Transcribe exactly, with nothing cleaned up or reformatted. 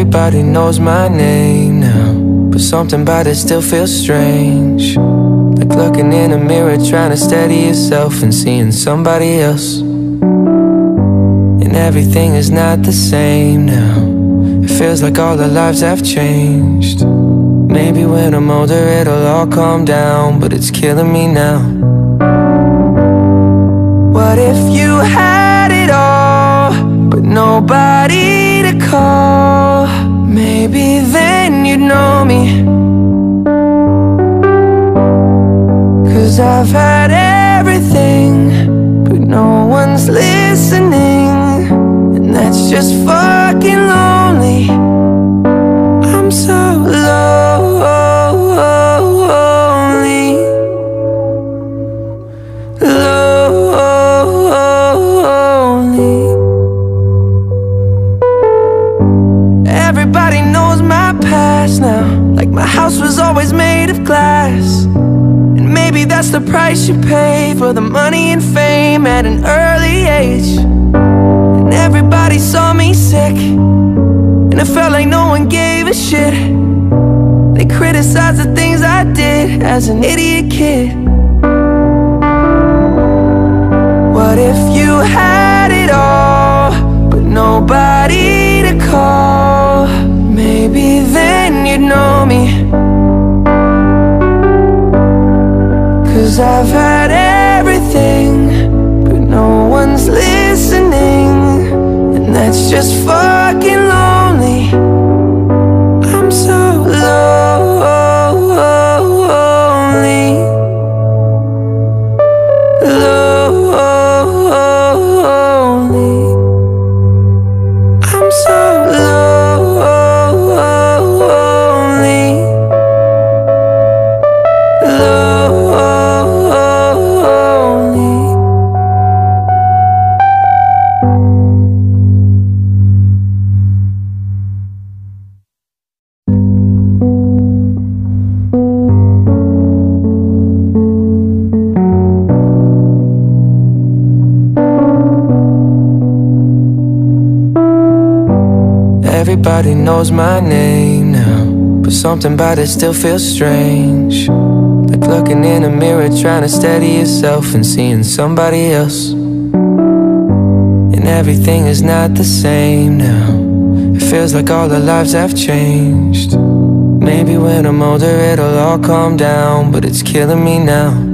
Everybody knows my name now, but something about it still feels strange. Like looking in a mirror, trying to steady yourself and seeing somebody else. And everything is not the same now. It feels like all our lives have changed. Maybe when I'm older it'll all calm down, but it's killing me now. What if you had it all, but nobody to call? Maybe then you'd know me. 'Cause I've had everything, but no one's listening, and that's just fucking lonely. I'm so lonely, lonely. Everybody knows my past now, like my house was always made of glass. And maybe that's the price you pay for the money and fame at an early age. And everybody saw me sick, and it felt like no one gave a shit. They criticized the things I did as an idiot kid. What if you had it all, but nobody to call? Maybe then you'd know me. 'Cause I've had everything, but no one's listening, and that's just fucking lonely. I'm so lonely, lonely. I'm so lonely, lonely. Everybody knows my name now, but something about it still feels strange. Like looking in a mirror, trying to steady yourself and seeing somebody else. And everything is not the same now. It feels like all our lives have changed. Maybe when I'm older it'll all calm down, but it's killing me now.